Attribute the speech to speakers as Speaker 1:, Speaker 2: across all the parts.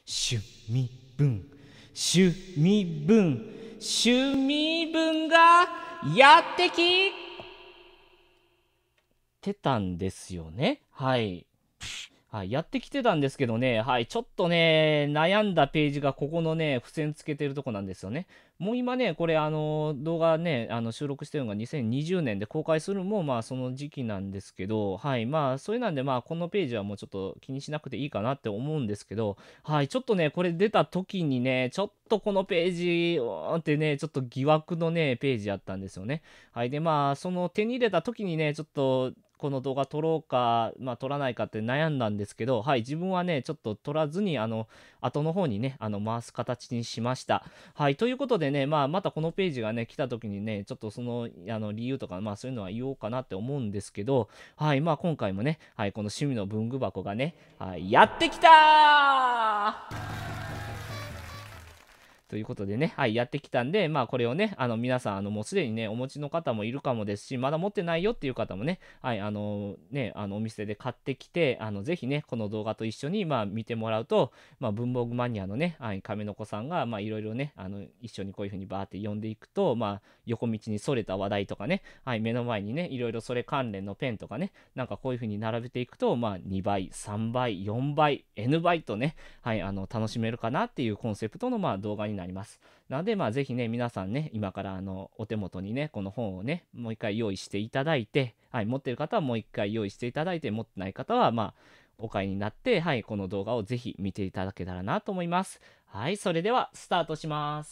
Speaker 1: 趣味文、趣味文、趣味文がやってきてたんですよね。はい。はい、やってきてたんですけどね、はい、ちょっとね、悩んだページがここのね、付箋つけてるとこなんですよね。もう今ね、これ、動画ね、収録してるのが2020年で公開するのも、まあ、その時期なんですけど、はい、まあ、それなんで、まあ、このページはもうちょっと気にしなくていいかなって思うんですけど、はい、ちょっとね、これ出た時にね、ちょっとこのページ、ってね、ちょっと疑惑のね、ページやったんですよね。はい、で、まあ、その手に入れた時にね、ちょっと、この動画撮ろうか、まあ、撮らないかって悩んだんですけど、はい、自分はね、ちょっと撮らずに、後の方にね、回す形にしました。はい、ということでね、まあ、またこのページがね、来た時にね、ちょっとその、理由とか、まあ、そういうのは言おうかなって思うんですけど、はい、まあ、今回もね、はい、この趣味の文具箱がね、はい、やってきたーということでね、はい、やってきたんで、まあ、これをね、皆さん、もうすでにね、お持ちの方もいるかもですし、まだ持ってないよっていう方もね、はい、お店で買ってきて、ぜひね、この動画と一緒に、まあ、見てもらうと、まあ、文房具マニアのね、はい、亀の子さんが、まあ、いろいろね、一緒にこういう風にバーって読んでいくと、まあ、横道にそれた話題とかね、はい、目の前にね、いろいろそれ関連のペンとかね、なんかこういう風に並べていくと、まあ、2倍、3倍、4倍、N 倍とね、はい、楽しめるかなっていうコンセプトの、まあ、動画になります。なので、まあ、ぜひね、皆さんね、今からお手元にね、この本をね、もう一回用意していただいて、はい、持ってる方はもう一回用意していただいて、持ってない方は、まあ、お買いになって、はい、この動画をぜひ見ていただけたらなと思います。はい、それでは、スタートします。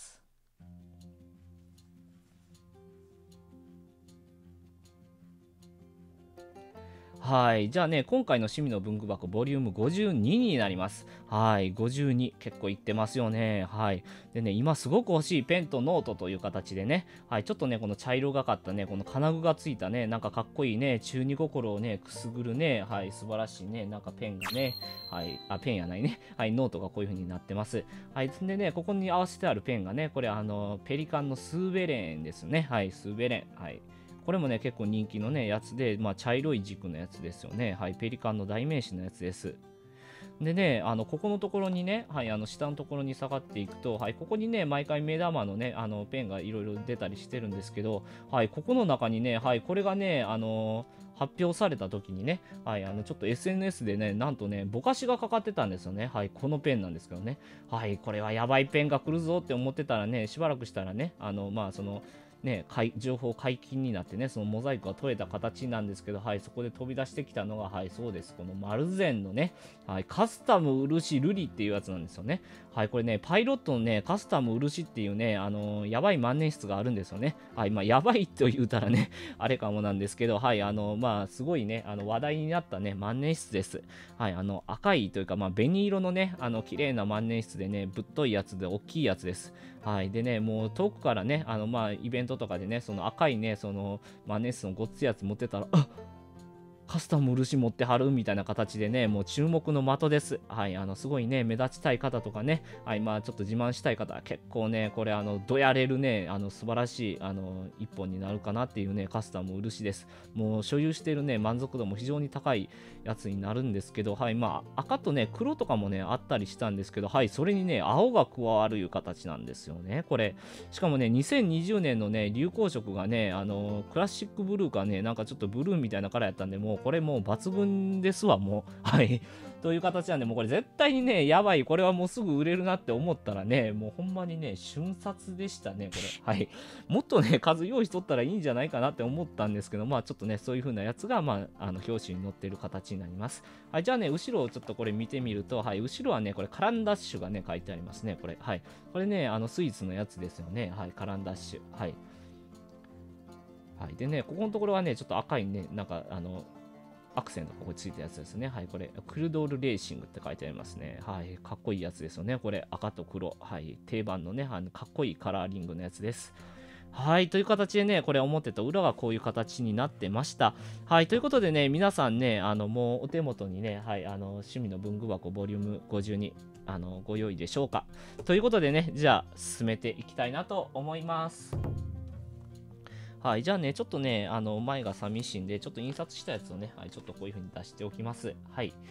Speaker 1: はい。じゃあね、今回の趣味の文具箱、ボリューム52になります。はい。52。結構いってますよね。はい。でね、今すごく欲しいペンとノートという形でね、はい。ちょっとね、この茶色がかったね、この金具がついたね、なんかかっこいいね、中二心をね、くすぐるね、はい。素晴らしいね、なんかペンがね、はい。あ、ペンやないね。はい。ノートがこういう風になってます。はい。でね、ここに合わせてあるペンがね、これペリカンのスーベレンですね。はい。スーベレン。はい。これもね、結構人気のね、やつで、まあ、茶色い軸のやつですよね。はい、ペリカンの代名詞のやつです。でね、ここのところにね、はい、下のところに下がっていくと、はい、ここにね、毎回目玉のね、ペンがいろいろ出たりしてるんですけど、はい、ここの中にね、はい、これがね、発表された時にね、はい、ちょっと SNS でね、なんとね、ぼかしがかかってたんですよね。はい、このペンなんですけどね。はい、これはやばいペンが来るぞって思ってたらね、しばらくしたらね、まあ、その、ね、情報解禁になってね、そのモザイクが取れた形なんですけど、はい、そこで飛び出してきたのが、はい、そうです。このマルゼンのね、はい、カスタム漆ルリっていうやつなんですよね。はい、これね、パイロットのね、カスタム漆っていうね、やばい万年筆があるんですよね。はい、まあ、やばいと言うたらね、あれかもなんですけど、はい、まあ、すごいね、話題になったね、万年筆です。はい、赤いというか、まあ、紅色のね、綺麗な万年筆でね、ぶっといやつで、大きいやつです。はい。でね、もう遠くからね、まあ、イベントとかでね、その赤いね、その、万年筆のごっついやつ持ってたら、あ、カスタム漆持ってはるみたいな形でね、もう注目の的です。はい、すごいね、目立ちたい方とかね、はい、まあちょっと自慢したい方は結構ね、これどやれるね、素晴らしい、一本になるかなっていうね、カスタム漆です。もう所有しているね、満足度も非常に高いやつになるんですけど、はい、まあ赤とね、黒とかもね、あったりしたんですけど、はい、それにね、青が加わるいう形なんですよね、これ。しかもね、2020年のね、流行色がね、クラシックブルーかね、なんかちょっとブルーみたいなカラーやったんで、もうこれもう抜群ですわ、もう。はい。という形なんで、もうこれ絶対にね、やばい、これはもうすぐ売れるなって思ったらね、もうほんまにね、瞬殺でしたね、これ。はい。もっとね、数用意しとったらいいんじゃないかなって思ったんですけど、まあちょっとね、そういう風なやつが、まあ、表紙に載ってる形になります。はい、じゃあね、後ろをちょっとこれ見てみると、はい、後ろはね、これカランダッシュがね、書いてありますね、これ。はい。これね、スイーツのやつですよね。はい、カランダッシュ。はい。はい。でね、ここのところはね、ちょっと赤いね、なんか、アクセントがここについたやつですね。はい、これ、クルドールレーシングって書いてありますね。はい、かっこいいやつですよね。これ、赤と黒。はい、定番のね、かっこいいカラーリングのやつです。はい、という形でね、これ表と裏がこういう形になってました。はい、ということでね、皆さんね、もうお手元にね、はい、趣味の文具箱ボリューム52、ご用意でしょうか。ということでね、じゃあ、進めていきたいなと思います。はい、じゃあね、ちょっとね、前が寂しいんで、ちょっと印刷したやつをね、はい、ちょっとこういう風に出しておきます。はい。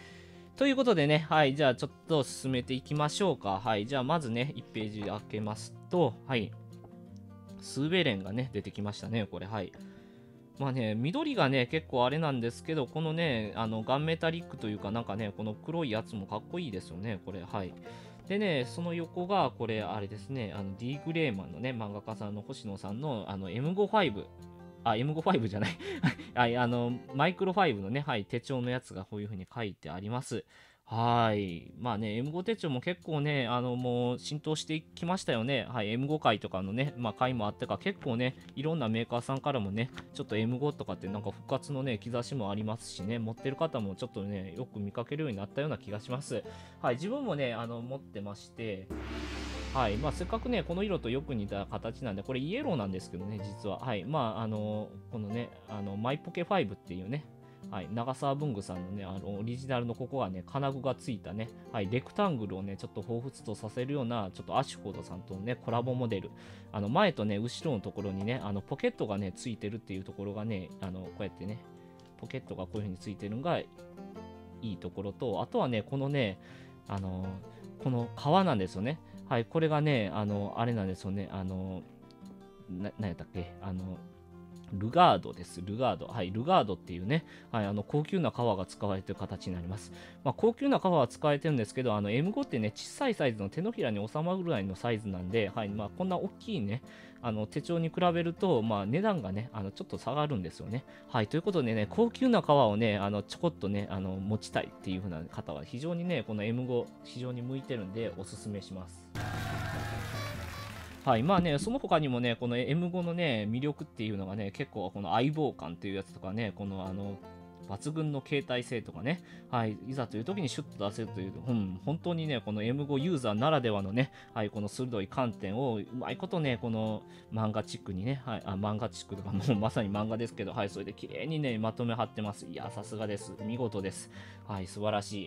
Speaker 1: ということでね、はい、じゃあちょっと進めていきましょうか。はい、じゃあまずね、1ページ開けますと、はい、スーベレンがね、出てきましたね、これ、はい。まあね、緑がね、結構あれなんですけど、このね、ガンメタリックというかなんかね、この黒いやつもかっこいいですよね、これ、はい。でね、その横が、これ、あれですね、D グレーマンのね、漫画家さんの星野さんの、M55、M55 じゃないはい、マイクロ5のね、はい、手帳のやつがこういう風に書いてあります。はい。まあね、M5 手帳も結構ね、もう浸透してきましたよね。はい、M5 回とかのね、まあ回もあってか、結構ね、いろんなメーカーさんからもね、ちょっと M5 とかってなんか復活のね、兆しもありますしね、持ってる方もちょっとね、よく見かけるようになったような気がします。はい、自分もね、持ってまして、はい、まあ、せっかくね、この色とよく似た形なんで、これイエローなんですけどね、実は。はい、まあ、このね、マイポケ5っていうね、はい、長澤文具さんのね、オリジナルのここはね、金具がついたね、はい、レクタングルをね、ちょっと彷彿とさせるような、ちょっとアシュフォードさんとのね、コラボモデル。前とね、後ろのところにね、ポケットがね、ついてるっていうところがね、こうやってね、ポケットがこういう風についてるのがいいところと、あとはね、このね、この革なんですよね。はい、これがね、あれなんですよね、なんやったっけ、ルガードです。ルガード。はい、ルガードっていうね、はい、高級な革が使われている形になります。まあ、高級な革は使われてるんですけど、M5 ってね、小さいサイズの手のひらに収まるぐらいのサイズなんで、はい、まあ、こんな大きいね、手帳に比べると、まあ、値段がね、ちょっと下がるんですよね。はい、ということでね、高級な革をね、ちょこっとね、持ちたいっていう風な方は、非常にね、この M5、非常に向いてるんで、おすすめします。はい、まあね、その他にもね、この M5 のね、魅力っていうのがね、結構この相棒感っていうやつとかね、この抜群の携帯性とかね、はい、いざという時にシュッと出せるという、本当にね、この M5 ユーザーならではのね、はい、この鋭い観点をうまいことね、この漫画チックにね、はい、漫画チックとかもうまさに漫画ですけど、はい、それで綺麗にね、まとめ貼ってます。いや、さすがです。見事です。はい、素晴らしい。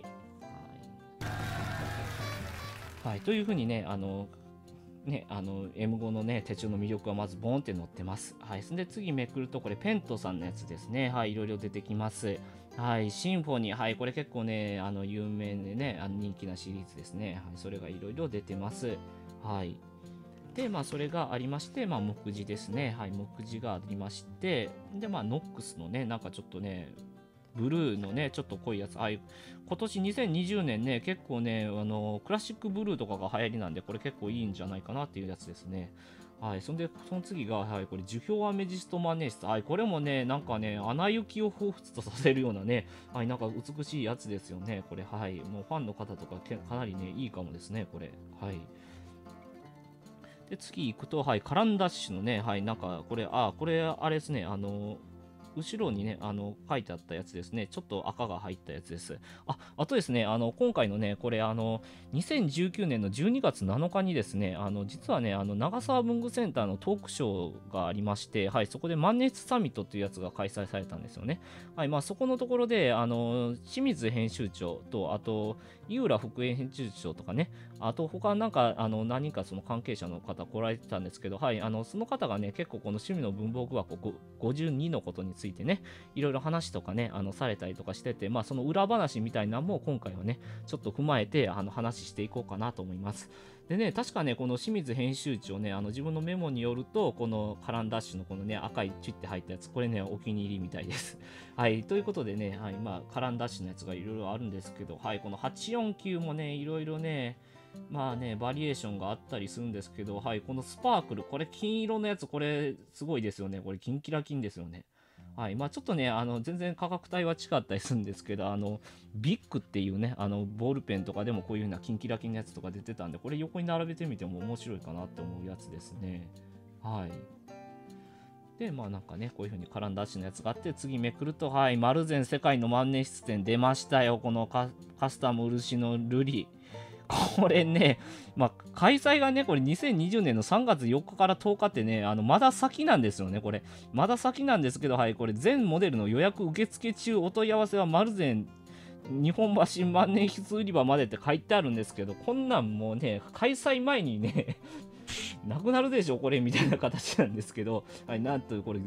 Speaker 1: はい、というふうにね、M5 のね、手帳の魅力はまずボーンって載ってます。はい。そんで次めくると、これペントさんのやつですね。はい。いろいろ出てきます。はい。シンフォニー。はい。これ結構ね、有名でね、人気なシリーズですね。はい。それがいろいろ出てます。はい。で、まあ、それがありまして、まあ、目次ですね。はい。目次がありまして、で、まあ、ノックスのね、なんかちょっとね、ブルーのね、ちょっと濃いやつ。今年2020年ね、結構ね、クラシックブルーとかが流行りなんで、これ結構いいんじゃないかなっていうやつですね。はい。そんで、その次が、はい、これ、樹氷アメジストマネース。はい。これもね、なんかね、アナ雪を彷彿とさせるようなね、はい、なんか美しいやつですよね。これ、はい。もうファンの方とかかなりね、いいかもですね、これ。はい。で、次行くと、はい、カランダッシュのね、はい、なんか、これ、あれですね、後ろにね、書いてあったやつですね。ちょっと赤が入ったやつです。あとですね、今回のね、これ、2019年の12月7日にですね、実はね、長沢文具センターのトークショーがありまして、はい、そこで万熱サミットっていうやつが開催されたんですよね。はい、まあ、そこのところで、清水編集長と、あと、井浦副編集長とかね、あと他なんか何人かその関係者の方来られてたんですけど、はい、その方がね、結構この趣味の文房具箱52のことについてね、いろいろ話とかね、されたりとかしてて、まあその裏話みたいなのも今回はね、ちょっと踏まえて話していこうかなと思います。でね、確かね、この清水編集長ね、自分のメモによると、このカランダッシュのこのね、赤いチュッて入ったやつ、これね、お気に入りみたいです。はい、ということでね、はい、まあ、カランダッシュのやつがいろいろあるんですけど、はい、この849もね、いろいろね、まあね、バリエーションがあったりするんですけど、はい、このスパークル、これ金色のやつ、これすごいですよね。これキンキラキンですよね。はい、まあちょっとね、全然価格帯は違ったりするんですけど、ビッグっていうね、ボールペンとかでもこういう風なキンキラキンのやつとか出てたんで、これ横に並べてみても面白いかなって思うやつですね。はい。で、まあなんかね、こういう風に絡んだ足のやつがあって、次めくると、はい、丸善世界の万年筆展出ましたよ。このカスタム漆の瑠璃。これね、まあ、開催がね、これ2020年の3月4日から10日ってね、まだ先なんですよね、これ。まだ先なんですけど、はい、これ全モデルの予約受付中、お問い合わせは丸善日本橋万年筆売り場までって書いてあるんですけど、こんなんもうね、開催前にねなくなるでしょ、これみたいな形なんですけど、はい、なんとこれ、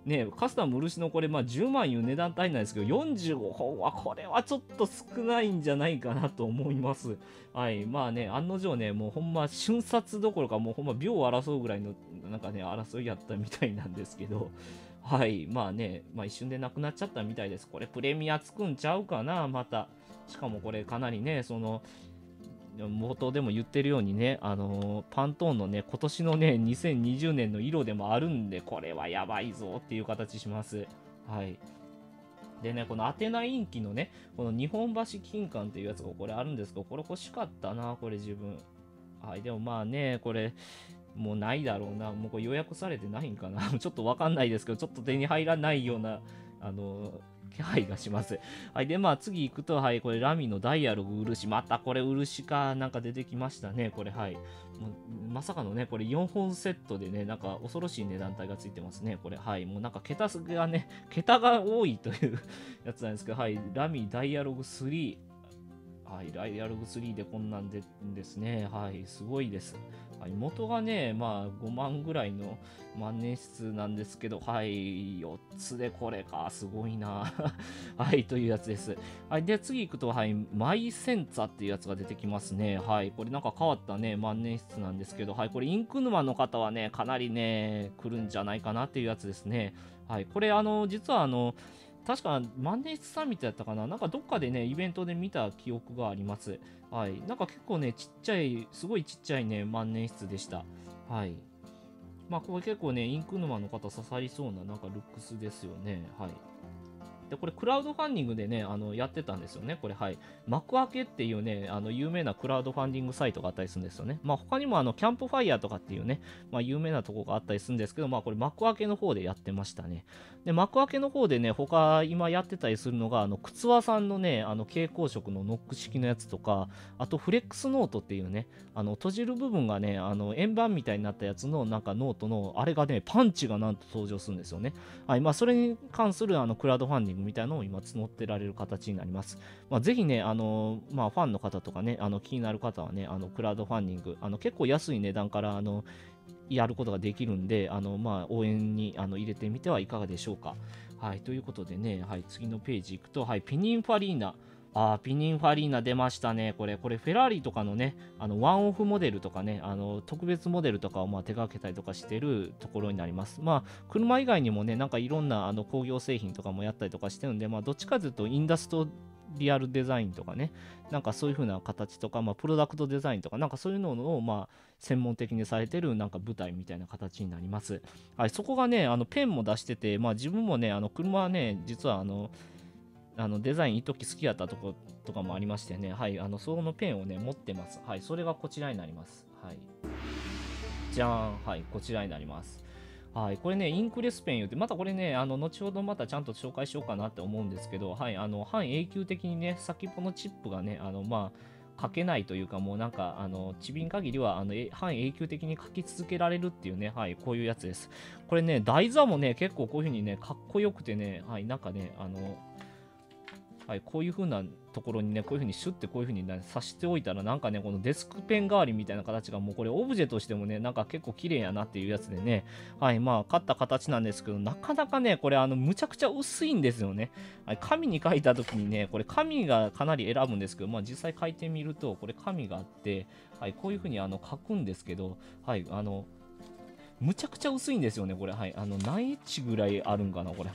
Speaker 1: ね、カスタム漆のこれ、まあ、10万いう値段帯なんですけど、45本はこれはちょっと少ないんじゃないかなと思います。はい。まあね、案の定ね、もうほんま瞬殺どころか、もうほんま秒を争うぐらいの、なんかね、争いやったみたいなんですけど、はい。まあね、まあ一瞬でなくなっちゃったみたいです。これプレミアつくんちゃうかな、また。しかもこれかなりね、冒頭でも言ってるようにね、パントーンのね、今年のね、2020年の色でもあるんで、これはやばいぞっていう形します。はい。でね、このアテナインキのね、この日本橋金館っていうやつがこれあるんですけど、これ欲しかったな、これ自分。はい、でもまあね、これ、もうないだろうな。もうこれ予約されてないんかな。ちょっとわかんないですけど、ちょっと手に入らないような、気配がします。はい。で、まあ次行くと、はい、これラミのダイアログ漆。またこれ漆か、なんか出てきましたね。これ、はい。もうまさかのね、これ4本セットでね、なんか恐ろしい値段帯がついてますね。これ、はい。もうなんか桁が多いというやつなんですけど、はい。ラミダイアログ3。はい、ダイアログ3でこんなんでですね。はい、すごいです。はい、元がね、まあ5万ぐらいの万年筆なんですけど、はい、4つでこれか、すごいな。はい、というやつです。はい、で、次行くと、はい、マイセンツァっていうやつが出てきますね。はい、これなんか変わったね、万年筆なんですけど、はい、これインク沼の方はね、かなりね、来るんじゃないかなっていうやつですね。はい、これ実は確か万年筆サミットやったかな、なんかどっかでね、イベントで見た記憶があります。はい。なんか結構ね、ちっちゃい、すごいちっちゃいね、万年筆でした。はい。まあ、これ結構ね、インク沼の方刺さりそうな、なんかルックスですよね。はい。で、これクラウドファンディングでね、やってたんですよね。これ、はい。幕開けっていうね、有名なクラウドファンディングサイトがあったりするんですよね。まあ、他にもキャンプファイヤーとかっていうね、まあ、有名なとこがあったりするんですけど、まあ、これ幕開けの方でやってましたね。で、幕開けの方でね、他今やってたりするのが、靴輪さんのね、蛍光色のノック式のやつとか、あとフレックスノートっていうね、閉じる部分がね、円盤みたいになったやつのなんかノートの、あれがね、パンチがなんと登場するんですよね。はい。まあ、それに関するクラウドファンディングみたいなのを今募ってられる形になります。まあ、ぜひね、まあ、ファンの方とかね、気になる方はね、クラウドファンディング、結構安い値段から、やることができるんで、まあ、応援に入れてみてはいかがでしょうか。はい。ということでね、はい。次のページ行くと、はい。ピニンファリーナ。ピニンファリーナ出ましたね。これフェラーリとかのね、ワンオフモデルとかね、特別モデルとかをまあ手掛けたりとかしてるところになります。まあ、車以外にもね、なんかいろんな工業製品とかもやったりとかしてるんで、まあ、どっちかというとインダストリアルデザインとかね、なんかそういう風な形とか、まあ、プロダクトデザインとか、なんかそういうのを、まあ、専門的にされてるなんか舞台みたいな形になります。はい、そこがね、ペンも出してて、まあ、自分もね、車はね、実はデザイン一時好きやったとことかもありましてね、はい、そのペンをね、持ってます。はい、それがこちらになります。はい。じゃーん。はい、こちらになります。はい、これね、インクレスペン言って、またこれね、後ほどまたちゃんと紹介しようかなって思うんですけど、はい、半永久的にね、先っぽのチップがね、まあ、書けないというか、もうなんか、ちびん限りは、半永久的に書き続けられるっていうね、はい、こういうやつです。これね、台座もね、結構こういう風にね、かっこよくてね、はい、なんかね、はい、こういう風なところにね、こういう風にシュッてこういう風に、ね、刺しておいたら、なんかね、このデスクペン代わりみたいな形が、もうこれオブジェとしてもね、なんか結構綺麗やなっていうやつでね、はい、まあ、買った形なんですけど、なかなかね、これ、むちゃくちゃ薄いんですよね。はい、紙に書いた時にね、これ紙がかなり選ぶんですけど、まあ、実際書いてみると、これ紙があって、はい、こういう風に書くんですけど、はい、むちゃくちゃ薄いんですよね、これ。はい、何インチぐらいあるんかな、これ。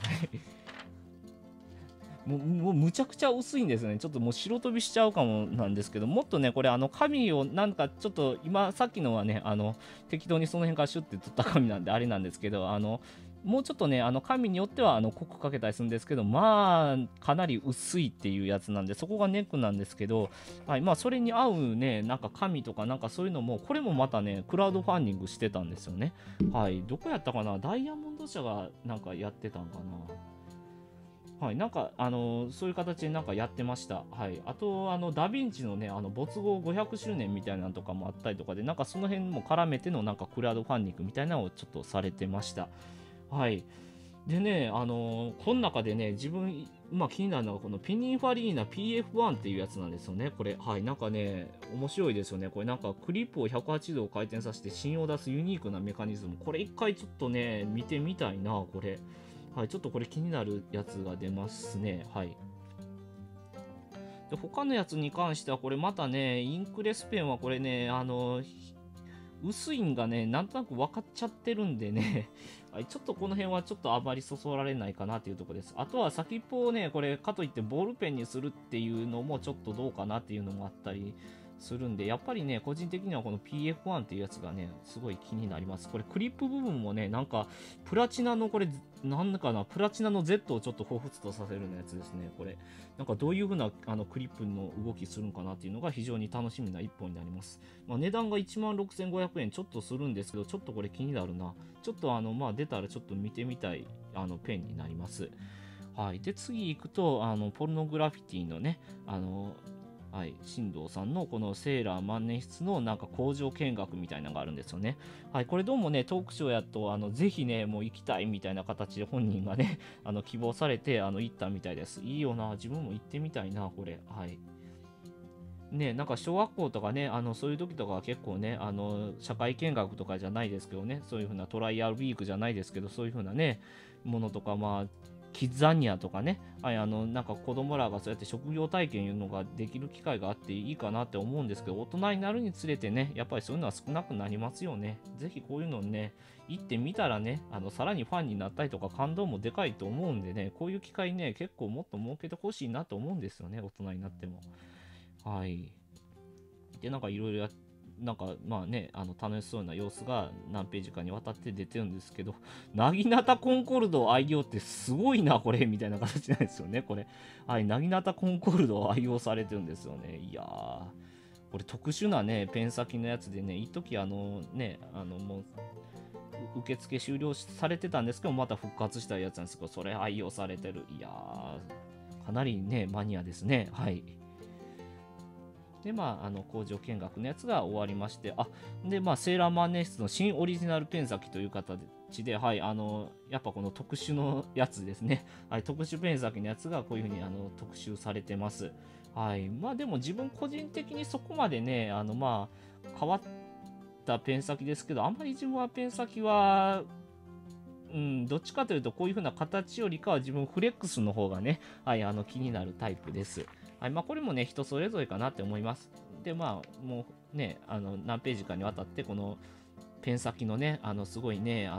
Speaker 1: もうむちゃくちゃ薄いんですね。ちょっともう白飛びしちゃうかもなんですけど、もっとね、これ紙をなんかちょっと今さっきのはね、適当にその辺からシュッて取った紙なんであれなんですけど、もうちょっとね、紙によっては濃くかけたりするんですけど、まあ、かなり薄いっていうやつなんで、そこがネックなんですけど、はい、まあ、それに合うね、なんか紙とかなんかそういうのも、これもまたね、クラウドファンディングしてたんですよね。はい、どこやったかな、ダイヤモンド社がなんかやってたんかな。はい、なんか、そういう形でなんかやってました。はい。あと、ダヴィンチのね、没後500周年みたいなのとかもあったりとかで、なんかその辺も絡めてのなんかクラウドファンディングみたいなのをちょっとされてました。はい。でね、この中でね、自分、まあ気になるのは、このピニンファリーナ PF1 っていうやつなんですよね、これ。はい。なんかね、面白いですよね。これなんかクリップを180度回転させて芯を出すユニークなメカニズム。これ一回ちょっとね、見てみたいな、これ。 はい、ちょっとこれ気になるやつが出ますね。はい。で他のやつに関しては、これまたね、インクレスペンはこれね、薄いんがね、なんとなく分かっちゃってるんでね、はい、ちょっとこの辺はちょっとあまりそそられないかなっていうところです。あとは先っぽをね、これかといってボールペンにするっていうのもちょっとどうかなっていうのもあったりするんで、やっぱりね、個人的にはこの PF1 っていうやつがね、すごい気になります。これクリップ部分もね、なんかプラチナのこれ、なんだかな、プラチナの Z をちょっと彷彿とさせるようなやつですね、これ。なんかどういう風なクリップの動きするのかなっていうのが非常に楽しみな一本になります。まあ、値段が16,500円ちょっとするんですけど、ちょっとこれ気になるな。ちょっとまあ、出たらちょっと見てみたいペンになります。はい。で、次行くと、ポルノグラフィティのね、はい、新藤さんのこのセーラー万年筆のなんか工場見学みたいなのがあるんですよね。はい、これどうもね、トークショーやと、ぜひね、もう行きたいみたいな形で本人がね、希望されて、行ったみたいです。いいよな、自分も行ってみたいな、これ。はい。ね、なんか小学校とかね、そういう時とかは結構ね、社会見学とかじゃないですけどね、そういう風なトライアルウィークじゃないですけど、そういう風なね、ものとか、まあ、キッザニアとかね、はい、なんか子供らがそうやって職業体験いうのができる機会があっていいかなって思うんですけど、大人になるにつれてね、やっぱりそういうのは少なくなりますよね。ぜひこういうのね、行ってみたらね、さらにファンになったりとか感動もでかいと思うんでね、こういう機会ね、結構もっと設けてほしいなと思うんですよね、大人になっても。はい。で、なんかいろいろなんかまあね、楽しそうな様子が何ページかにわたって出てるんですけど、なぎなたコンコルドを愛用ってすごいな、これ、みたいな形なんですよね、これ。はい、なぎなたコンコルドを愛用されてるんですよね。いやー、これ特殊なね、ペン先のやつでね、一時ね、もう、受付終了されてたんですけど、また復活したやつなんですけど、それ愛用されてる。いやー、かなりね、マニアですね。はい。で、まあ、工場見学のやつが終わりまして、で、まあ、セーラー万年筆の新オリジナルペン先という形で、はい、やっぱこの特殊のやつですね。はい、特殊ペン先のやつがこういうふうに特集されてます。はい、まあ、でも自分個人的にそこまでね、まあ、変わったペン先ですけど、あんまり自分はペン先は、うん、どっちかというとこういう風な形よりかは自分フレックスの方がね、はい、気になるタイプです。はい、まあこれもね、人それぞれかなって思います。で、まあもうね、何ページかにわたってこのペン先のね、すごいね、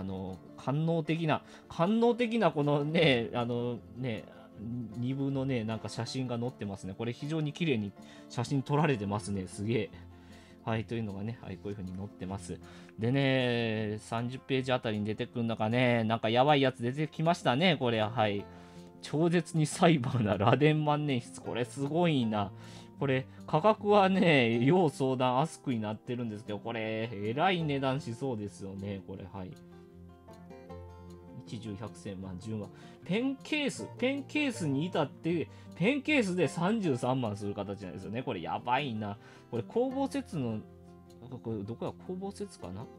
Speaker 1: 官能的なこのね、2部のね、なんか写真が載ってますね。これ非常に綺麗に写真撮られてますね。すげえ。はい、というのがね、はい、こういう風に載ってます。でね、30ページあたりに出てくるのがね、なんかやばいやつ出てきましたね、これ、はい。超絶にサイバーな螺鈿万年筆、これすごいな。これ、価格はね、要相談アスクになってるんですけど、これ、えらい値段しそうですよね、これ、はい。10、100、1000万、10万。ペンケースに至って、ペンケースで33万する形なんですよね。これやばいな。これ工房節の、これどこや、工房節かな、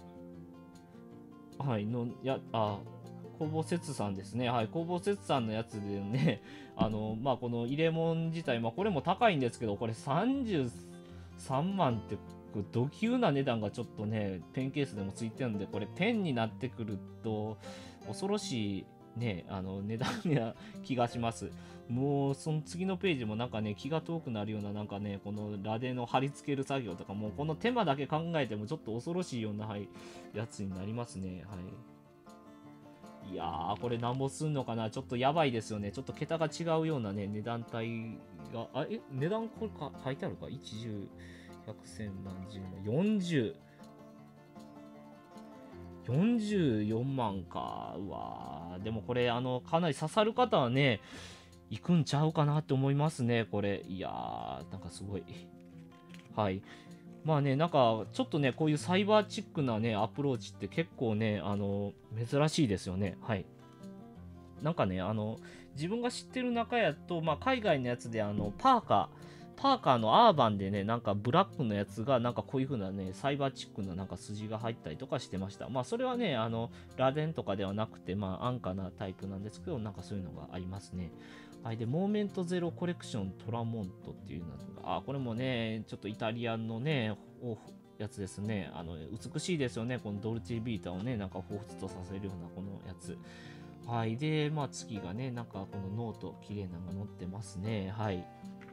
Speaker 1: はい、工房節さんですね。はい、工房節さんのやつでね、まあ、この入れ物自体、まあ、これも高いんですけど、これ33万って、ド級な値段がちょっとね、ペンケースでもついてるんで、これペンになってくると、恐ろしいね、値段な気がします。もう、その次のページもなんかね、気が遠くなるような、なんかね、この螺鈿の貼り付ける作業とか、もうこの手間だけ考えてもちょっと恐ろしいような、はい、やつになりますね。はい。いやー、これなんぼすんのかな、ちょっとやばいですよね。ちょっと桁が違うようなね、値段帯が、値段これか書いてあるか ?1、10、100、1000万、10万、40。44万か。うわー、でもこれ、かなり刺さる方はね、行くんちゃうかなって思いますね、これ。いやー、なんかすごい。はい。まあね、なんか、ちょっとね、こういうサイバーチックなね、アプローチって結構ね、珍しいですよね。はい。なんかね、自分が知ってる中やと、まあ、海外のやつで、パーカーのアーバンでね、なんかブラックのやつが、なんかこういう風なね、サイバーチックななんか筋が入ったりとかしてました。まあ、それはね、螺鈿とかではなくて、まあ、安価なタイプなんですけど、なんかそういうのがありますね。はい。で、モーメントゼロコレクショントラモントっていうのが、これもね、ちょっとイタリアンのね、やつですね。美しいですよね。このドルチェビータをね、なんか彷彿とさせるようなこのやつ。 はい。で、まあ次がね、なんかこのノート、綺麗なのが載ってますね。はい。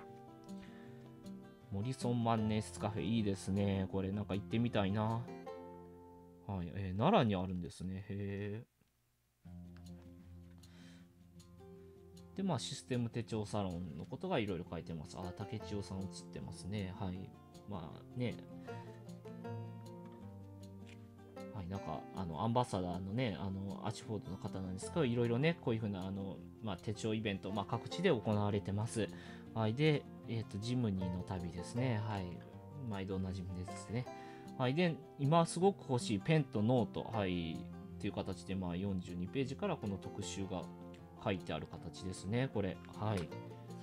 Speaker 1: モリソン万年筆カフェ、いいですね。これなんか行ってみたいな。はい。奈良にあるんですね。へえ。で、まあシステム手帳サロンのことがいろいろ書いてます。あ、竹千代さん映ってますね。はい。まあね、はい、なんかアンバサダーのね、アシュフォードの方なんですけど、いろいろね、こういうふうなまあ、手帳イベント、まあ、各地で行われてます。はい、で、ジムニーの旅ですね。はい、毎度おなじみですね。はい、で、今すごく欲しいペンとノート、はい、っていう形で、まあ、42ページからこの特集が書いてある形ですね、これ。はい。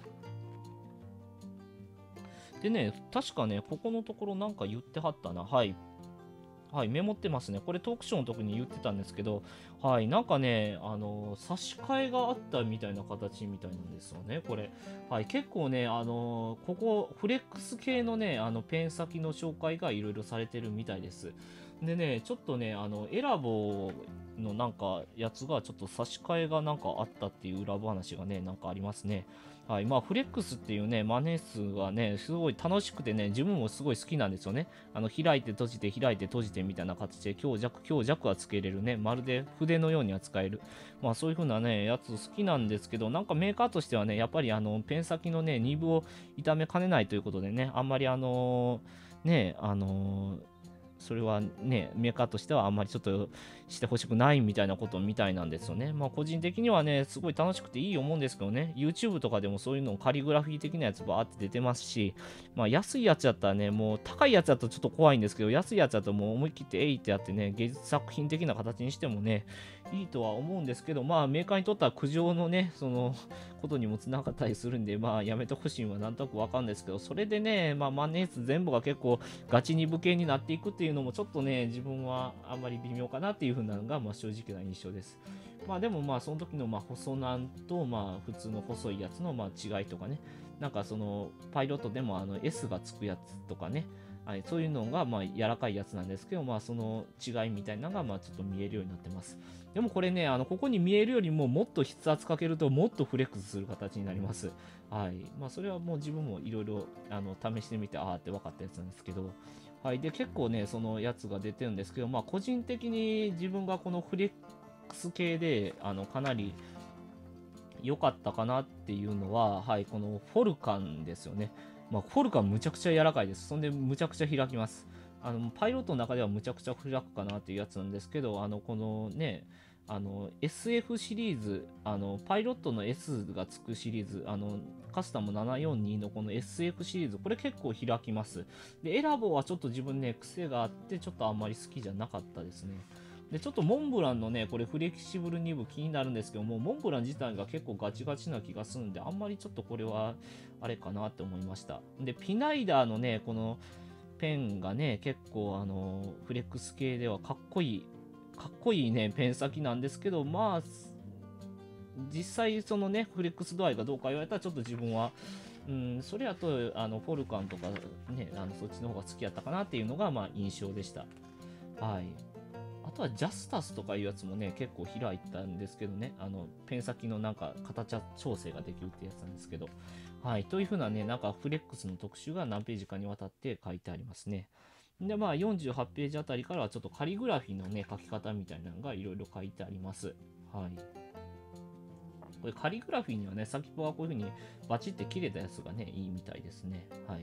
Speaker 1: でね、確かね、ここのところなんか言ってはったな。はい。はい、メモってますね。これトークショーの時に言ってたんですけど、はい、なんかね、差し替えがあったみたいな形みたいなんですよね、これ。はい、結構ね、ここ、フレックス系のね、ペン先の紹介がいろいろされてるみたいです。でね、ちょっとね、エラボのなんかやつがちょっと差し替えがなんかあったっていう裏話がね、なんかありますね。はい、まあ、フレックスっていうね、マネー数がね、すごい楽しくてね、自分もすごい好きなんですよね。開いて閉じて開いて閉じてみたいな形で強弱はつけれるね。まるで筆のように扱える。まあそういう風なね、やつ好きなんですけど、なんかメーカーとしてはね、やっぱりペン先のね、ニブを傷めかねないということでね、あんまりね、それはね、メーカーとしてはあんまりちょっとしてほしくないみたいなことみたいなんですよね。まあ個人的にはね、すごい楽しくていい思うんですけどね、YouTube とかでもそういうのカリグラフィー的なやつバーって出てますし、まあ安いやつやったらね、もう高いやつだとちょっと怖いんですけど、安いやつだともう思い切ってえいってやってね、芸術作品的な形にしてもね、いいとは思うんですけど、まあメーカーにとっては苦情のね、そのことにもつながったりするんで、まあやめてほしいのはなんとなくわかるんですけど、それでね、まあ万年筆全部が結構ガチに武系になっていくっていうのもちょっとね、自分はあんまり微妙かなっていう風なのが、まあ正直な印象です。まあでもまあその時のまあ細なんとまあ普通の細いやつのまあ違いとかね、なんかそのパイロットでもS がつくやつとかね、はい、そういうのがまあ柔らかいやつなんですけど、まあその違いみたいなのがまあちょっと見えるようになってます。でもこれね、ここに見えるよりももっと筆圧かけるともっとフレックスする形になります。はい。まあそれはもう自分もいろいろ試してみて、ああって分かったやつなんですけど、はい。で、結構ね、そのやつが出てるんですけど、まあ個人的に自分がこのフレックス系で、かなり良かったかなっていうのは、はい、このフォルカンですよね。まあ、フォルカンむちゃくちゃ柔らかいです。そんで、むちゃくちゃ開きます。パイロットの中ではむちゃくちゃ開くかなっていうやつなんですけど、このね、SF シリーズ、パイロットの S がつくシリーズ、カスタム742のこの SF シリーズ、これ結構開きます。で、エラボはちょっと自分ね、癖があって、ちょっとあんまり好きじゃなかったですね。で、ちょっとモンブランのね、これフレキシブル2部気になるんですけども、モンブラン自体が結構ガチガチな気がするんで、あんまりちょっとこれは、あれかなって思いました。で、ピナイダーのね、このペンがね、結構フレックス系ではかっこいいね、ペン先なんですけど、まあ、実際そのね、フレックス度合いがどうか言われたら、ちょっと自分は、それやと、フォルカンとかね、そっちの方が好きやったかなっていうのが、まあ、印象でした。はい。あとはジャスタスとかいうやつもね、結構開いたんですけどね、ペン先のなんか形調整ができるってやつなんですけど、はい、というふうなね、なんかフレックスの特集が何ページかにわたって書いてありますね。で、まあ48ページあたりからはちょっとカリグラフィーのね、書き方みたいなのがいろいろ書いてあります。はい。これカリグラフィーにはね、先っぽはこういうふうにバチって切れたやつがね、いいみたいですね。はい。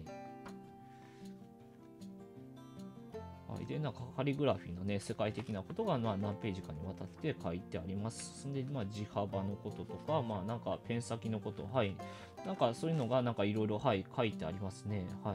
Speaker 1: はい、で、なんかカリグラフィーのね、世界的なことがまあ何ページかにわたって書いてあります。で、まあ、字幅のこととか、まあ、なんかペン先のこと、はい。なんかそういうのがなんかいろいろ、はい、書いてありますね。はい。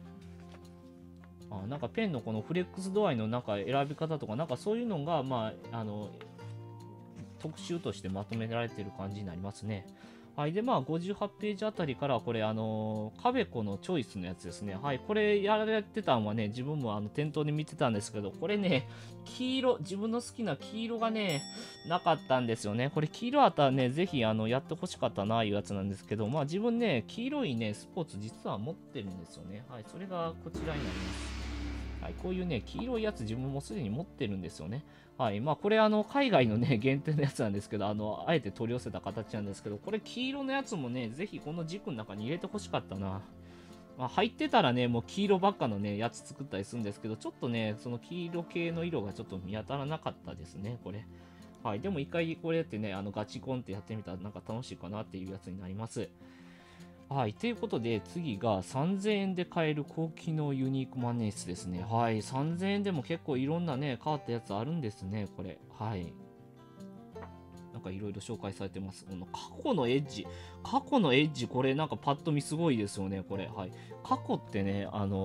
Speaker 1: なんかペンのこのフレックス度合いのなんか選び方とか、なんかそういうのが、まあ、特集としてまとめられてる感じになりますね。はい。で、まあ、58ページあたりから、これ、カベコのチョイスのやつですね。はい。これ、やられてたのはね、自分も店頭で見てたんですけど、これね、黄色、自分の好きな黄色がね、なかったんですよね。これ、黄色あったらね、ぜひ、やってほしかったな、いうやつなんですけど、まあ、自分ね、黄色いね、スポーツ実は持ってるんですよね。はい。それがこちらになります。 はい、こういうね、黄色いやつ自分もすでに持ってるんですよね。はい。まあ、これ海外のね、限定のやつなんですけど、あえて取り寄せた形なんですけど、これ黄色のやつもね、ぜひこの軸の中に入れてほしかったな。まあ、入ってたらね、もう黄色ばっかのね、やつ作ったりするんですけど、ちょっとね、その黄色系の色がちょっと見当たらなかったですね、これ。はい。でも一回これやってね、ガチコンってやってみたらなんか楽しいかなっていうやつになります。はい。ということで、次が3000円で買える高機能ユニーク万年筆ですね。はい。3000円でも結構いろんなね、変わったやつあるんですね、これ。はい。なんかいろいろ紹介されてます。この過去のエッジ。過去のエッジ、これなんかパッと見すごいですよね、これ。はい。過去ってね、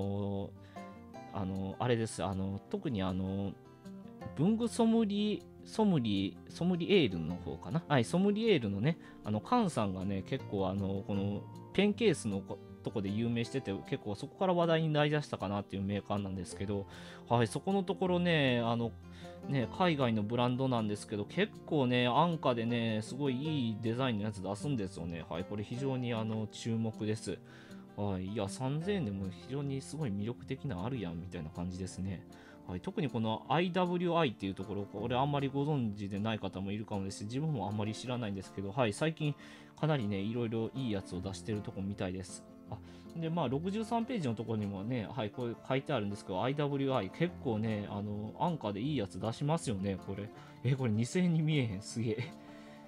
Speaker 1: あれです。特に文具ソムリエールの方かな。はい、ソムリエールのね、カンさんがね、結構このペンケースのとこで有名してて、結構そこから話題になりだしたかなっていうメーカーなんですけど、はい、そこのところね、海外のブランドなんですけど、結構ね、安価でね、すごいいいデザインのやつ出すんですよね。はい、これ非常に注目です。はい、いや、3000円でも非常にすごい魅力的なあるやんみたいな感じですね。はい、特にこの IWI っていうところ、これあんまりご存知でない方もいるかもですし、自分もあんまり知らないんですけど、はい、最近かなりね、いろいろいいやつを出してるとこみたいです。で、まあ、63ページのところにもね、はい、これ書いてあるんですけど、IWI 結構ね、安価でいいやつ出しますよね、これ。これ2000円に見えへん、すげえ。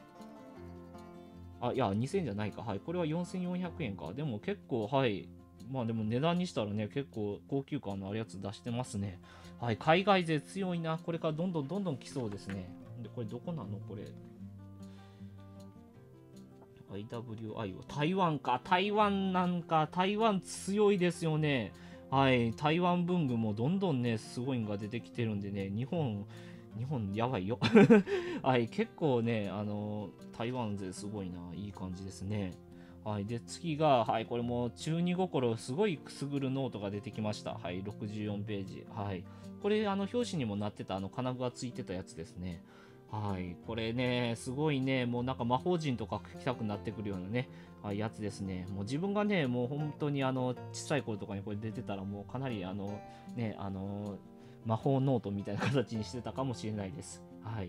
Speaker 1: いや、2000円じゃないか。はい、これは4400円か。でも結構、はい、まあでも値段にしたらね、結構高級感のあるやつ出してますね。はい、海外勢強いな。これからどんどんどんどん来そうですね。で、これどこなのこれ。IWI を台湾か。台湾なんか。台湾強いですよね。はい、台湾文具もどんどんね、すごいのが出てきてるんでね、日本やばいよ。はい、結構ね、台湾勢すごいな。いい感じですね。はい。で、次が、はい、これも中二心、すごいくすぐるノートが出てきました。はい、64ページ。はい。これ、表紙にもなってた、金具がついてたやつですね。はい。これね、すごいね、もうなんか魔法陣とか書きたくなってくるようなね、はい、やつですね。もう自分がね、もう本当に小さい頃とかにこれ出てたら、もうかなりね、魔法ノートみたいな形にしてたかもしれないです。はい。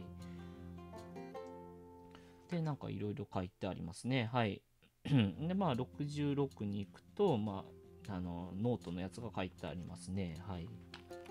Speaker 1: で、なんかいろいろ書いてありますね。はい。で、まあ、66に行くと、まあ、ノートのやつが書いてありますね。はい。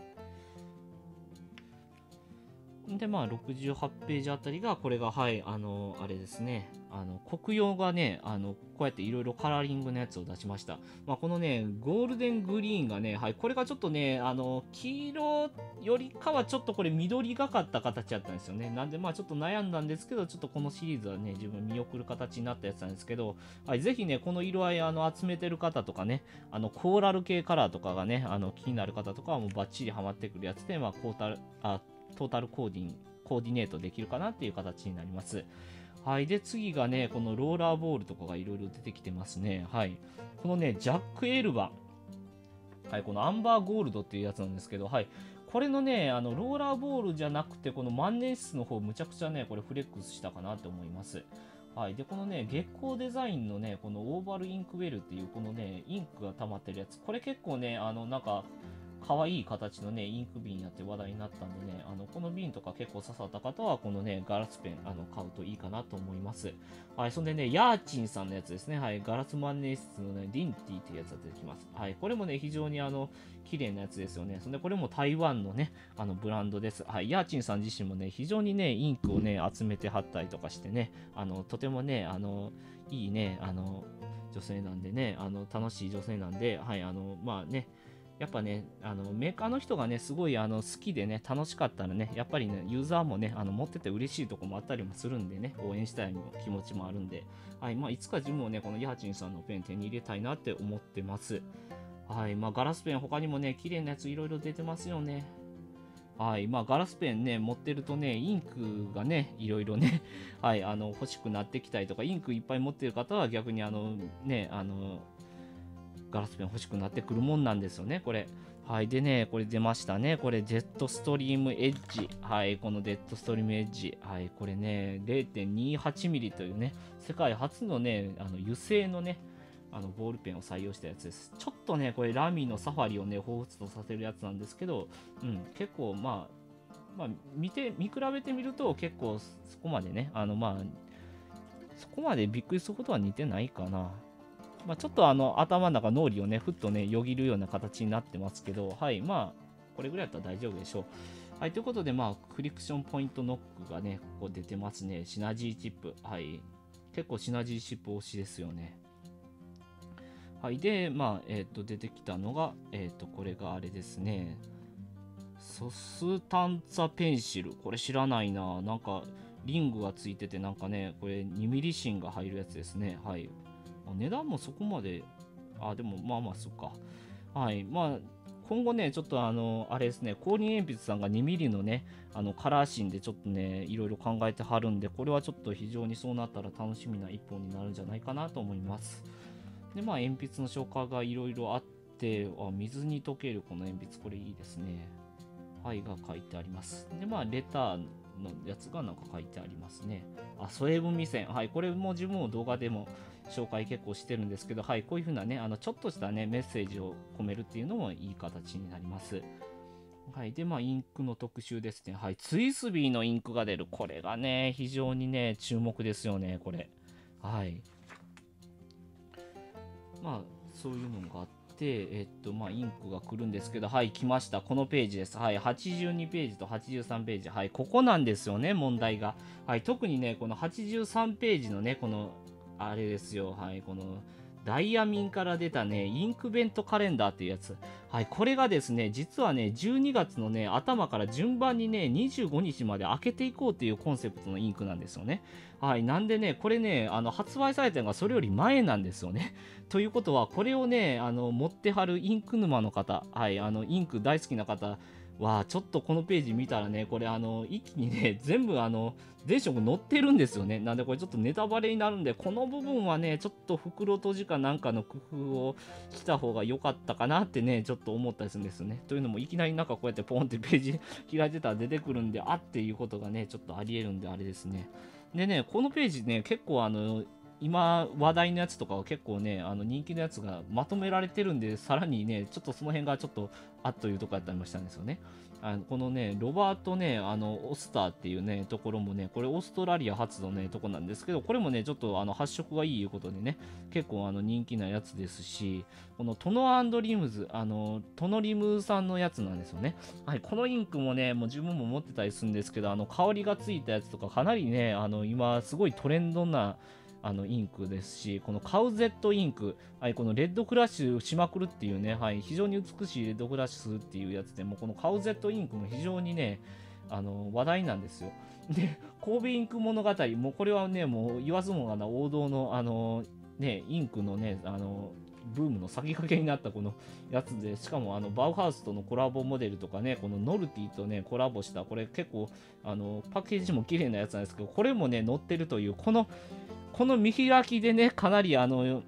Speaker 1: で、まあ、68ページあたりが、これが、はい、あれですね。黒用がね、こうやっていろいろカラーリングのやつを出しました。まあ、このね、ゴールデングリーンがね、はい、これがちょっとね、黄色よりかはちょっとこれ緑がかった形だったんですよね。なんで、まあ、ちょっと悩んだんですけど、ちょっとこのシリーズはね、自分見送る形になったやつなんですけど、はい、ぜひね、この色合い、集めてる方とかね、コーラル系カラーとかがね、気になる方とかはもうバッチリハマってくるやつで、まあ、トータルコーディネートできるかなっていう形になります。はい。で、次がね、このローラーボールとかがいろいろ出てきてますね。はい。このね、ジャック・エルバ。はい。このアンバーゴールドっていうやつなんですけど、はい。これのね、ローラーボールじゃなくて、この万年筆の方、むちゃくちゃね、これフレックスしたかなって思います。はい。で、このね、月光デザインのね、このオーバルインクウェルっていう、このね、インクが溜まってるやつ。これ結構ね、なんか、可愛い形のね、インク瓶やって話題になったんでね、この瓶とか結構刺さった方は、このね、ガラスペン、買うといいかなと思います。はい、そんでね、ヤーチンさんのやつですね。はい、ガラス万年筆のね、ディンティっていうやつが出てきます。はい、これもね、非常に綺麗なやつですよね。そんで、これも台湾のね、ブランドです。はい、ヤーチンさん自身もね、非常にね、インクをね、集めて貼ったりとかしてね、とてもね、いいね、女性なんでね、楽しい女性なんで、はい、まあね、やっぱね、メーカーの人がね、すごい好きでね、楽しかったらね、やっぱりね、ユーザーもね、持ってて嬉しいとこもあったりもするんでね、応援したい気持ちもあるんで、はい、まあ、いつか自分もね、このヤーチンさんのペン手に入れたいなって思ってます。はい、まあ、ガラスペン他にもね、綺麗なやついろいろ出てますよね。はい、まあ、ガラスペンね、持ってるとね、インクがね、いろいろね、はい、欲しくなってきたりとか、インクいっぱい持ってる方は逆にね、ガラスペン欲しくなってくるもんなんですよね、これ。はい。でね、これ出ましたね。これ、ジェットストリームエッジ。はい。このジェットストリームエッジ。はい。これね、0.28 ミリというね、世界初のね、油性のね、 ボールペンを採用したやつです。ちょっとねこれラミーのサファリをね彷彿とさせるやつなんですけど、結構見比べてみると結構そこまでねそこまでびっくりすることは似てないかな。ちょっと頭の中脳裏をねふっとねよぎるような形になってますけど、はい、これぐらいだったら大丈夫でしょう。はい、ということでクリクションポイントノックがねここ出てますね。シナジーチップ、はい、結構シナジーチップ推しですよね。はい、で出てきたのがこれがあれですね、ソスタンツァペンシル。これ知らないな。なんかリングがついてて、なんかねこれ2ミリ芯が入るやつですね。はい、値段もそこまで、でもそっか。はい、今後ねちょっとあれですね、光輪鉛筆さんが2ミリのねカラー芯でちょっとねいろいろ考えてはるんで、これはちょっと非常にそうなったら楽しみな一本になるんじゃないかなと思います。で鉛筆の紹介がいろいろあって、水に溶けるこの鉛筆、これいいですね。はいが書いてあります。でレターのやつがなんか書いてありますね。添え文線、はい、これも自分も動画でも紹介結構してるんですけど、はい、こういう風なねちょっとしたねメッセージを込めるっていうのもいい形になります。はい、でインクの特集ですね。はい、ツイスビーのインクが出る、これがね非常にね注目ですよね、これ。はい、そういうのがあって、インクが来るんですけど、はい、来ました。このページです。はい、82ページと83ページ。はい、ここなんですよね、問題が。はい、特にね、この83ページのね、この、あれですよ、はい、この、ダイヤミンから出たね、インクベントカレンダーっていうやつ。はい、これがですね、実はね、12月のね、頭から順番にね、25日まで開けていこうっていうコンセプトのインクなんですよね。はい、なんでね、これね、発売されたのがそれより前なんですよね。ということは、これをね、持ってはるインク沼の方、はい、インク大好きな方は、ちょっとこのページ見たらね、これ、一気にね、全部、全色載ってるんですよね。なんで、これちょっとネタバレになるんで、この部分はね、ちょっと袋閉じかなんかの工夫をした方が良かったかなってね、ちょっと思ったりするんですよね。というのも、いきなりなんかこうやってポンってページ開いてたら出てくるんで、っていうことがね、ちょっとありえるんで、あれですね。でね、このページね、結構今話題のやつとかは結構ね人気のやつがまとめられてるんで、さらにねちょっとその辺がちょっとというところだったりもしたんですよね。このねロバートねオスターっていうねところもね、これオーストラリア発のねとこなんですけど、これもねちょっと発色がいいいうことでね結構人気なやつですし、このトノ&リムズトノリムさんのやつなんですよね。はい、このインクもねもう自分も持ってたりするんですけど、香りがついたやつとかかなりね今すごいトレンドなインクですし、このカウゼットインク、はい、このレッドクラッシュしまくるっていうね、はい、非常に美しいレッドクラッシュするっていうやつでも、このカウゼットインクも非常にね話題なんですよ。で神戸インク物語もうこれはねもう言わずもがな王道のインクのねブームの先駆けになったこのやつで、しかもバウハウスとのコラボモデルとかね、このノルティとねコラボした、これ結構パッケージも綺麗なやつなんですけど、これもね載ってるというこの見開きでねかなり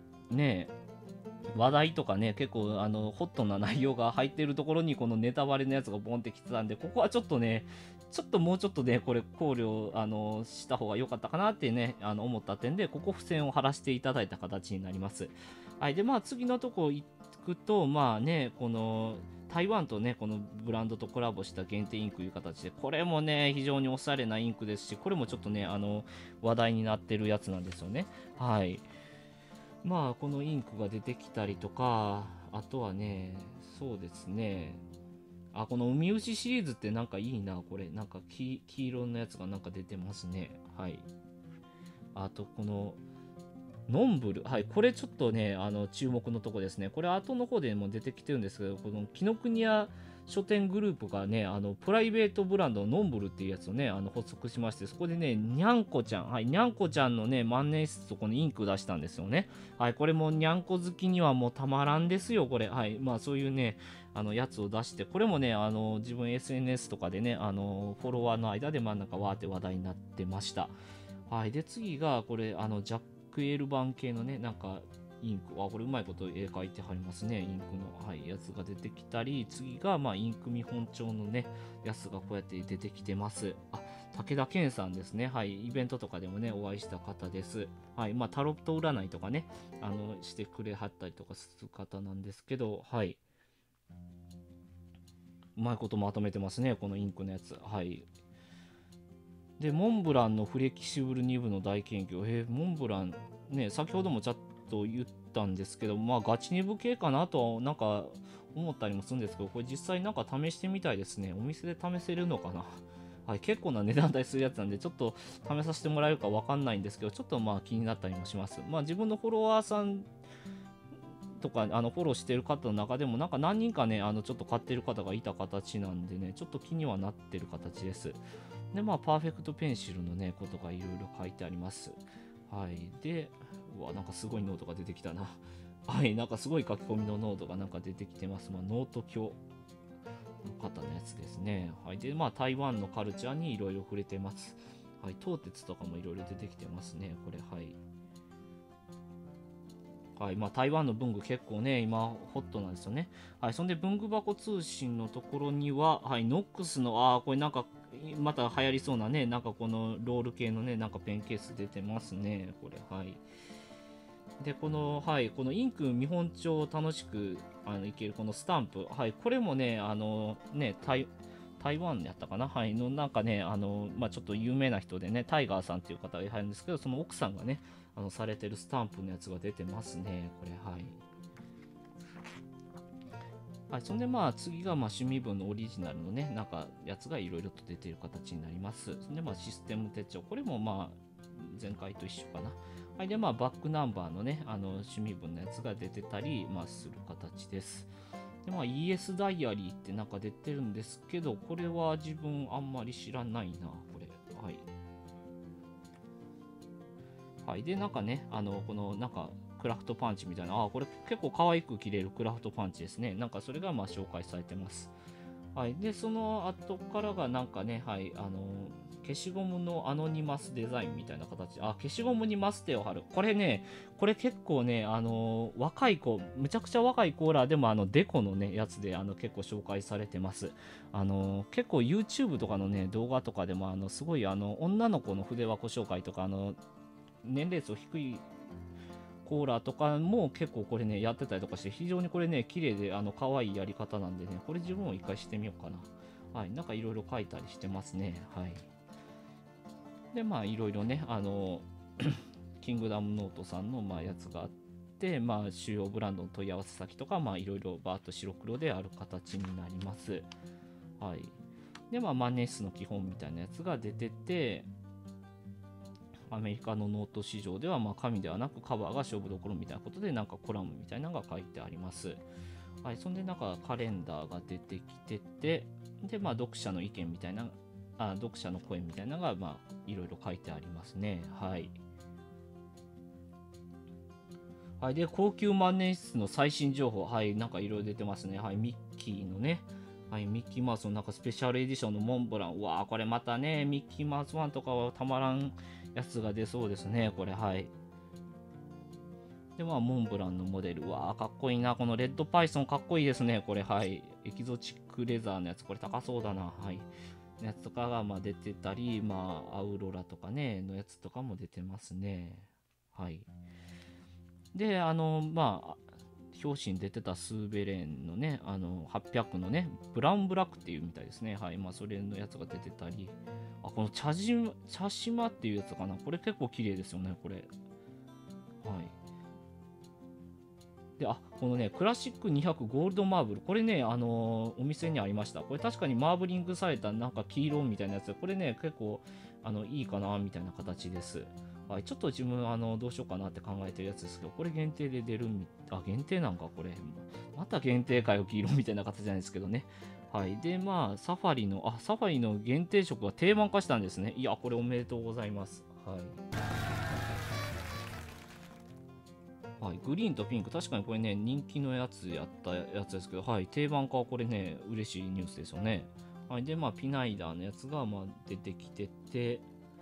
Speaker 1: 話題とかね結構ホットな内容が入ってるところにこのネタバレのやつがボンってきてたんで、ここはちょっともうちょっとねこれ考慮した方が良かったかなってね思った点で、ここ付箋を貼らせていただいた形になります。はい、で次のとこ行くとこの台湾とねこのブランドとコラボした限定インクという形で、これもね非常におしゃれなインクですし、これもちょっとね話題になってるやつなんですよね。はい、このインクが出てきたりとか、あとはねそうですね、この海牛シリーズってなんかいいな、これなんか黄色のやつがなんか出てますね。はい、あとこのノンブル、はい、これちょっとね注目のとこですね。これ後の方でも出てきてるんですけど、この紀ノ国屋書店グループがねプライベートブランドのノンブルっていうやつをね発足しまして、そこでねにゃんこちゃん、はい、にゃんこちゃんのね万年筆とこのインク出したんですよね。はい、これもにゃんこ好きにはもうたまらんですよこれ。はい、そういうねやつを出して、これもね自分 SNS とかでねフォロワーの間で真ん中わーって話題になってました。はい、で次がこれジャックエール版系のねなんかインク、これうまいこと絵描いてはりますね。インクの、はい、やつが出てきたり、次がインク見本帳のねやつがこうやって出てきてます。 武田健さんですね。はい。イベントとかでもね、お会いした方です。はい。まあ、タロット占いとかね、してくれはったりとかする方なんですけど、はい。うまいことまとめてますね、このインクのやつ。はい。で、モンブランのフレキシブル2部の大研究。モンブラン、ね、先ほどもちょっと言ったんですけど、まあ、ガチ2部系かなと、なんか、思ったりもするんですけど、これ実際なんか試してみたいですね。お店で試せるのかな。はい、結構な値段帯するやつなんで、ちょっと試させてもらえるかわかんないんですけど、ちょっとまあ気になったりもします。まあ自分のフォロワーさんとかフォローしてる方の中でもなんか何人かねちょっと買ってる方がいた形なんでね、ちょっと気にはなってる形です。でまあパーフェクトペンシルのねことがいろいろ書いてあります。はい。でうわなんかすごいノートが出てきたな。はい。なんかすごい書き込みのノートがなんか出てきてます。まあノート教の方のやつですね。はい。でまあ台湾のカルチャーにいろいろ触れてます。はい。東鉄とかもいろいろ出てきてますね。これはい。はいまあ、台湾の文具結構ね、今ホットなんですよね。はい、そんで文具箱通信のところには、はい、ノックスの、これなんか、また流行りそうなね、なんかこのロール系のね、なんかペンケース出てますね、これ、はい。で、この、はい、このインク見本帳を楽しくいけるこのスタンプ、はい、これもね、台湾やったかな、はい、のなんかね、まあ、ちょっと有名な人でね、タイガーさんっていう方がいるんですけど、その奥さんがね、されてるスタンプのやつが出てますね、これ、はい。はい、そんでまあ次がまあ趣味分のオリジナルのね、なんかやつがいろいろと出ている形になります。そんでまあシステム手帳、これもまあ前回と一緒かな。はい、でまあバックナンバーのね、趣味分のやつが出てたり、まあ、する形です。でまあ ES ダイアリーってなんか出てるんですけど、これは自分あんまり知らないな、これ。はい。はい。で、なんかね、このなんかクラフトパンチみたいな、これ結構可愛く切れるクラフトパンチですね。なんかそれがまあ紹介されてます。はい。で、その後からがなんかね、はい、消しゴムのアノニマスデザインみたいな形で、消しゴムにマステを貼る。これね、これ結構ね、若い子、むちゃくちゃ若いコーラでもデコのね、やつで結構紹介されてます。結構 YouTube とかのね、動画とかでも、すごい女の子の筆箱紹介とか、年齢層低いコーラとかも結構これねやってたりとかして、非常にこれね綺麗で可愛いやり方なんでね、これ自分も一回してみようかな。はい、なんかいろいろ書いたりしてますね。はい。でまあいろいろねキングダムノートさんのまあやつがあって、まあ主要ブランドの問い合わせ先とかまあいろいろバーッと白黒である形になります。はい。でまあ万年筆の基本みたいなやつが出てて、アメリカのノート市場ではまあ紙ではなくカバーが勝負どころみたいなことでなんかコラムみたいなのが書いてあります。はい、そんでなんかカレンダーが出てきてて、でまあ読者の意見みたいな、読者の声みたいなのがまあいろいろ書いてありますね。はい。はい、で高級万年筆の最新情報、はい、なんかいろいろ出てますね。はい、ミッキーのね、はい、ミッキーマウスのなんかスペシャルエディションのモンブラン、うわーこれまたね、ミッキーマウス1とかはたまらんやつが出そうですね、これ、はい。で、まあ、モンブランのモデル。うわーかっこいいな。このレッドパイソンかっこいいですね、これ、はい。エキゾチックレザーのやつ、これ高そうだな、はい。やつとかがまあ出てたり、まあ、アウロラとかね、のやつとかも出てますね。はい。で、まあ、表紙に出てたスーベレーンのね、800のね、ブラウンブラックっていうみたいですね。はい。まあ、それのやつが出てたり、この茶島っていうやつかな。これ結構綺麗ですよね、これ。はい。で、このね、クラシック200ゴールドマーブル、これね、お店にありました。これ確かにマーブリングされたなんか黄色みたいなやつで、これね、結構、いいかな、みたいな形です。はい、ちょっと自分、どうしようかなって考えてるやつですけど、これ限定で出る限定なんか、これ。また限定かよ、黄色みたいな形じゃないですけどね。はい。で、まあ、サファリの限定色が定番化したんですね。いや、これおめでとうございます。はい。はい、グリーンとピンク、確かにこれね、人気のやつやったやつですけど、はい、定番化はこれね、嬉しいニュースですよね。はい、で、まあ、ピナイダーのやつがまあ出てきてて、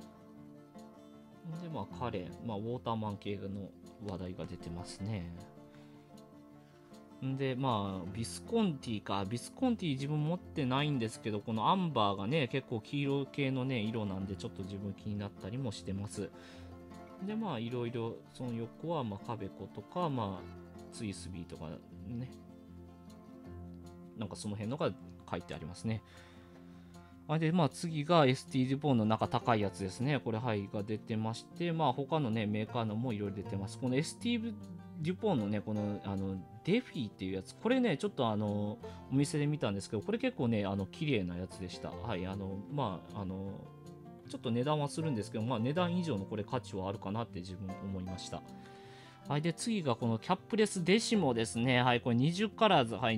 Speaker 1: で、まあ、カレン、まあ、ウォーターマン系の話題が出てますね。 んで、まあ、ビスコンティか。ビスコンティ自分持ってないんですけど、このアンバーがね、結構黄色系のね、色なんで、ちょっと自分気になったりもしてます。で、まあ、いろいろ、その横は、まあ、カベコとか、まあ、ツイスビーとかね、なんかその辺のが書いてありますね。で、まあ次が ST デュポンの中高いやつですね。これ、はい、が出てまして、まあ他のね、メーカーのもいろいろ出てます。この ST デュポンのね、この、デフィっていうやつ、これね、ちょっとお店で見たんですけど、これ結構ね、綺麗なやつでした。はい、まあ、ちょっと値段はするんですけど、まあ値段以上のこれ価値はあるかなって自分思いました。はい、で、次がこのキャップレスデシモですね。はい、これ20カラーズ、はい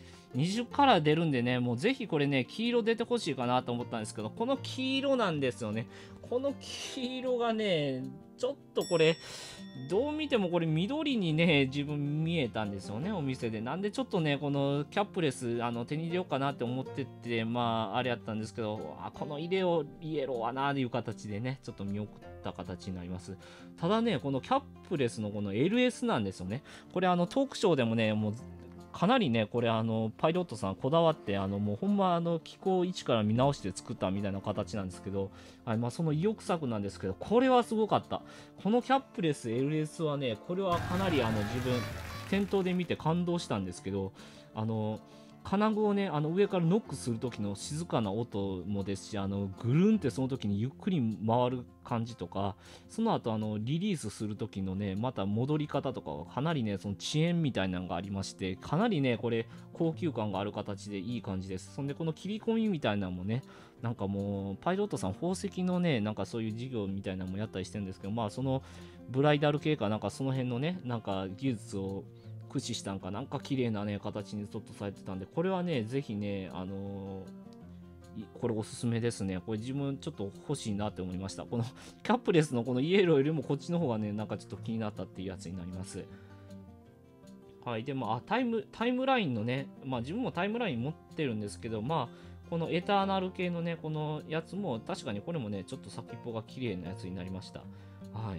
Speaker 1: 、20カラー出るんでね、もうぜひこれね、黄色出てほしいかなと思ったんですけど、この黄色なんですよね。この黄色がね、ちょっとこれ、どう見てもこれ緑にね、自分見えたんですよね、お店で。なんでちょっとね、このキャップレス、手に入れようかなって思ってて、まあ、あれやったんですけど、このイエローはなーっていう形でね、ちょっと見送った形になります。ただね、このキャップレスのこの LS なんですよね。これトークショーでもね、もうかなりね、これパイロットさんこだわって、もうほんま機構一から見直して作ったみたいな形なんですけど、まあ、その意欲作なんですけど、これはすごかった。このキャップレス LS はね、これはかなり自分、店頭で見て感動したんですけど、金具をね、上からノックする時の静かな音もですし、ぐるんってその時にゆっくり回る感じとか、その後リリースする時のね、また戻り方とかはかなりね、その遅延みたいなのがありまして、かなりね、これ高級感がある形でいい感じです。そんでこの切り込みみたいなのもね、なんかもうパイロットさん宝石のね、なんかそういう事業みたいなのもやったりしてるんですけど、まあそのブライダル系かなんかその辺のね、なんか技術を駆使したんかなんか綺麗なね形にちょっとされてたんで、これはねぜひねこれおすすめですね。これ自分ちょっと欲しいなって思いました。このキャップレスのこのイエローよりもこっちの方がねなんかちょっと気になったっていうやつになります。はい、でもタイムラインのね、まあ自分もタイムライン持ってるんですけど、まあこのエターナル系のねこのやつも確かにこれもねちょっと先っぽが綺麗なやつになりました。はい。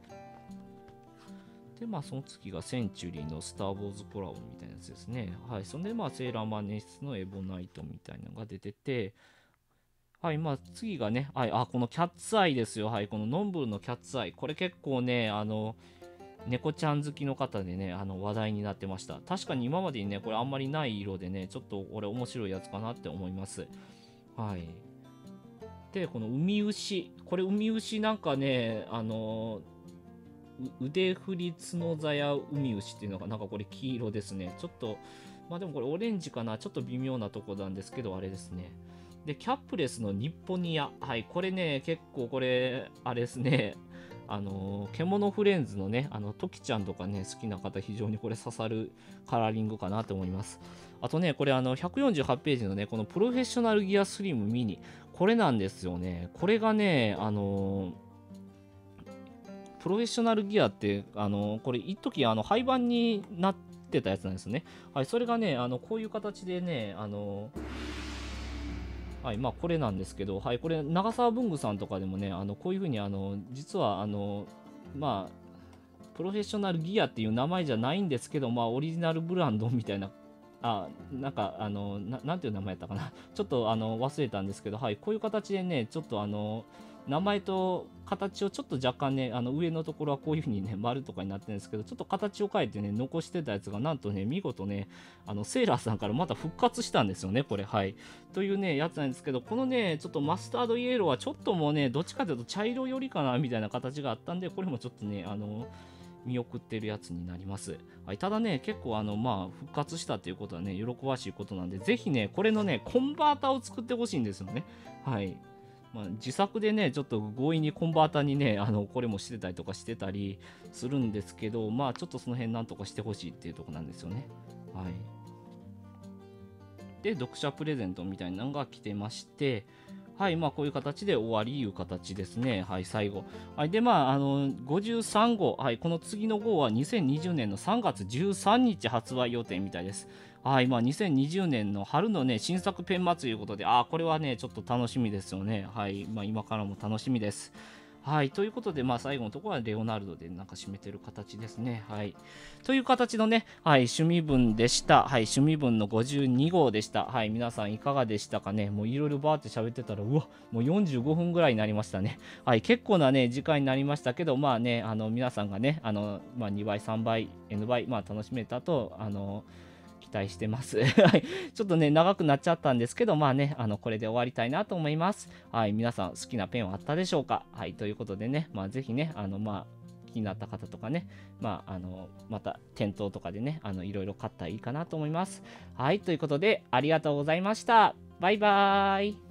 Speaker 1: で、まあ、その次がセンチュリーのスター・ウォーズコラボみたいなやつですね。はい。そんで、まあ、セーラーマネスのエボナイトみたいなのが出てて、はい。まあ、次がね、はい。このキャッツアイですよ。はい。このノンブルのキャッツアイ。これ結構ね、猫ちゃん好きの方でね、話題になってました。確かに今までにね、これあんまりない色でね、ちょっとこれ面白いやつかなって思います。はい。で、この海牛。これ海牛なんかね、腕振り角座や海牛っていうのがなんかこれ黄色ですね。ちょっと、まあでもこれオレンジかな。ちょっと微妙なとこなんですけど、あれですね。で、キャップレスのニッポニア。はい、これね、結構これ、あれですね。獣フレンズのね、トキちゃんとかね、好きな方、非常にこれ刺さるカラーリングかなと思います。あとね、これ148ページのね、このプロフェッショナルギアスリムミニ。これなんですよね。これがね、プロフェッショナルギアって、これ、一時廃盤になってたやつなんですね。はい、それがね、こういう形でね、はい、まあ、これなんですけど、はい、これ、長澤文具さんとかでもね、こういうふうに、実は、まあ、プロフェッショナルギアっていう名前じゃないんですけど、まあ、オリジナルブランドみたいな、なんか、なんていう名前やったかな。ちょっと、忘れたんですけど、はい、こういう形でね、ちょっと、名前と形をちょっと若干ね、上のところはこういう風にね、丸とかになってるんですけど、ちょっと形を変えてね、残してたやつが、なんとね、見事ね、セーラーさんからまた復活したんですよね、これ、はい。というね、やつなんですけど、このね、ちょっとマスタードイエローはちょっともうね、どっちかというと茶色寄りかな、みたいな形があったんで、これもちょっとね、見送ってるやつになります。はい、ただね、結構まあ、復活したっていうことはね、喜ばしいことなんで、ぜひね、これのね、コンバータを作ってほしいんですよね。はい。まあ、自作でね、ちょっと強引にコンバータにね、これもしてたりとかしてたりするんですけど、まあ、ちょっとその辺なんとかしてほしいっていうとこなんですよね。はい。で、読者プレゼントみたいなのが来てまして、はい、まあ、こういう形で終わりいう形ですね。はい、最後。はい、で、まあ、53号、はい、この次の号は2020年の3月13日発売予定みたいです。はい、まあ、2020年の春のね、新作ペンマということで、これはね、ちょっと楽しみですよね。はい、まあ、今からも楽しみです。 はい、ということで、まあ、最後のところはレオナルドでなんか締めてる形ですね。はい。という形のね、はい、趣味文でした。はい、趣味文の52号でした。はい、皆さんいかがでしたかね。もういろいろバーって喋ってたら、うわ、もう45分ぐらいになりましたね。はい、結構なね、時間になりましたけど、まあね、皆さんがね、まあ、2倍、3倍、N 倍、まあ、楽しめたと、期待してます。はい。ちょっとね、長くなっちゃったんですけど、まあね、これで終わりたいなと思います。はい。皆さん好きなペンはあったでしょうか？はい。ということでね、まあぜひね、まあ、気になった方とかね、まあ、また店頭とかでね、いろいろ買ったらいいかなと思います。はい。ということで、ありがとうございました。バイバーイ。